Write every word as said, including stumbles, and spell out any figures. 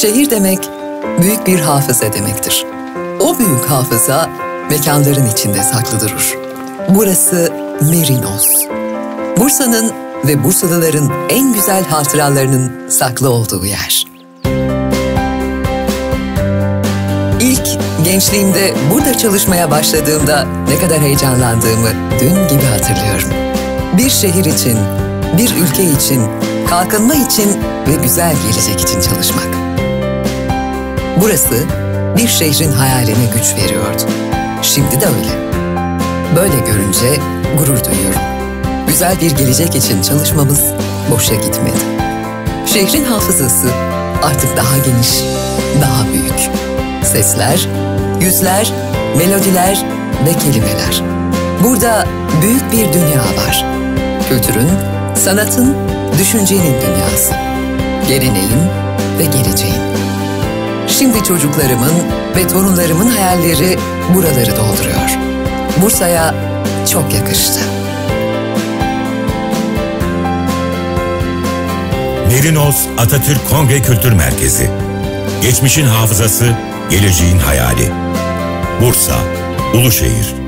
Şehir demek, büyük bir hafıza demektir. O büyük hafıza, mekanların içinde saklı durur. Burası Merinos. Bursa'nın ve Bursalıların en güzel hatıralarının saklı olduğu yer. İlk gençliğimde burada çalışmaya başladığımda ne kadar heyecanlandığımı dün gibi hatırlıyorum. Bir şehir için, bir ülke için, kalkınma için ve güzel gelecek için çalışmak. Burası bir şehrin hayaline güç veriyordu. Şimdi de öyle. Böyle görünce gurur duyuyorum. Güzel bir gelecek için çalışmamız boşa gitmedi. Şehrin hafızası artık daha geniş, daha büyük. Sesler, yüzler, melodiler ve kelimeler. Burada büyük bir dünya var. Kültürün, sanatın, düşüncenin dünyası. Geleneğin ve geleceğin. Şimdi çocuklarımın ve torunlarımın hayalleri buraları dolduruyor. Bursa'ya çok yakıştı. Merinos Atatürk Kongre Kültür Merkezi. Geçmişin hafızası, geleceğin hayali. Bursa, Uluşehir.